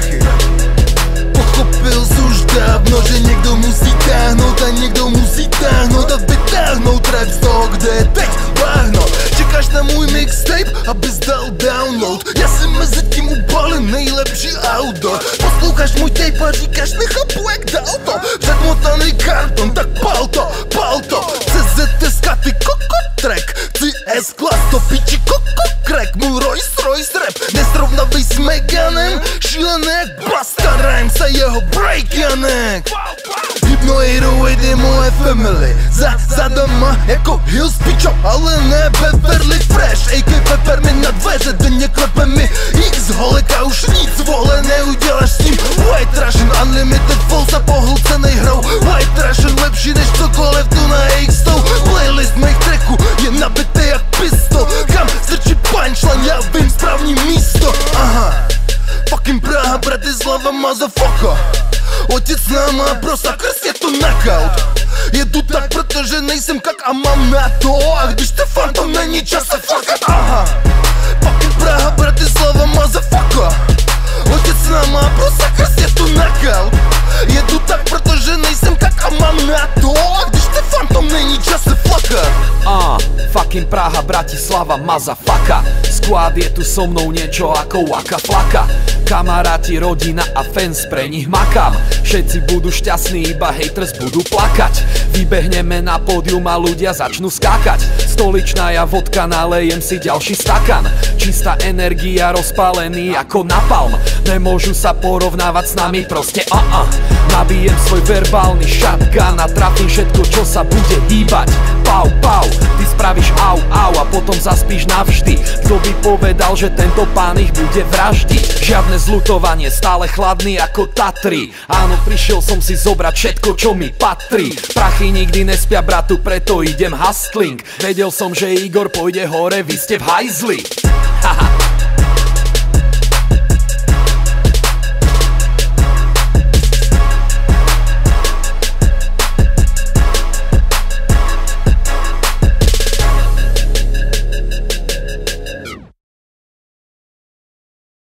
prachy. Pochopil jsi už dávno, že někdo musí táhnout a někdo musí táhnout a vytáhnout rap z toho, kde je teď váhno. Čekáš na můj mixtape, abys dal download. Já si mezi tím ubalím nejlepší auto. Posloucháš můj tape a říkáš nechápu jak dal to. Předmotaný karton, tak pal to, pal to. CZSK, ty kokotrek, ty S-Class, to piči kokokrack. Můj Rolls-Royce rap, nesrovnavej s Meganem. Šílený jak Busta Rhymes a jeho breakjanek. Hypno 808 je moje family. Za doma jako Hills pičo, ale ne Beverly Fresh. AK Pepper mi na dveře, denně klepe mi X holek a už nic vole neuděláš s tím. White Russian Unlimited Falls a pohlcenej hrou. White Russian lepší než cokoliv tu na X-Tou. Playlist mých tracků je nabitý jak pistol. Kam strčí punchline, já vím správný místo. Aha, fucking Praha, Bratislava, motherfucker. Otec s náma, prosa, krst je to knockout. Jedu tak, protože nejsem kak a mám na to. A když to fantom, není čas se fuckat. Aha, fucking Praha, Bratislava, motherfucker. Otec s náma, prosa, krst je to knockout. Jedu tak, protože nejsem kak a mám na to. A když to fantom, není čas se fuckat. Fucking Praha, Bratislava, motherfucker. Squad je tu so mnou niečo ako Waka Flocka. Kamaráti, rodina a fans, pre nich makám. Všetci budú šťastní, iba haters budú plakať. Vybehneme na pódium a ľudia začnú skákať. Stoličná ja vodka, nalejem si ďalší stakan. Čistá energia, rozpálený ako napalm. Nemôžu sa porovnávať s nami, proste Nabijem svoj verbálny shotgun a trafím všetko, čo sa bude hýbať. Pau, pau, ty spravíš au, au a potom zaspíš navždy. Kto by povedal, že tento pán ich bude vraždiť? Žiadne zlutovanie, stále chladný ako Tatry. Áno, prišiel som si zobrať všetko, čo mi patrí. Prachy nikdy nespia, bratu, preto idem hustling. Vedel som, že Igor pôjde hore, vy ste v hajzli. Haha.